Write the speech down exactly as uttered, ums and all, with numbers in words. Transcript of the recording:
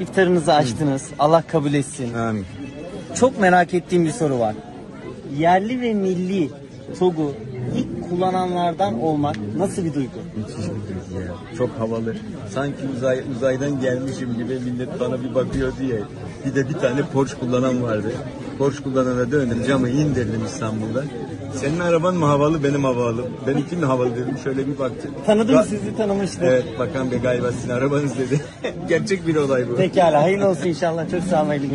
İftarınızı açtınız. Allah kabul etsin. Amin. Çok merak ettiğim bir soru var. Yerli ve milli TOG'u ilk kullananlardan olmak nasıl bir duygu? Müthiş bir duygu ya. Çok havalı. Sanki uzay, uzaydan gelmişim gibi millet bana bir bakıyor diye. Bir de bir tane Porsche kullanan vardı. Porsche kullanana döndüm, camı indirdim İstanbul'da. Senin araban mı havalı, benim havalı. Benimki mi havalı dedim, şöyle bir baktı. Tanıdım, Ba- sizi tanımıştım. Evet, Bakan Bey galiba sizin arabanız dedi. Gerçek bir olay bu. Pekala, hayırlı olsun inşallah. Çok sağ olun.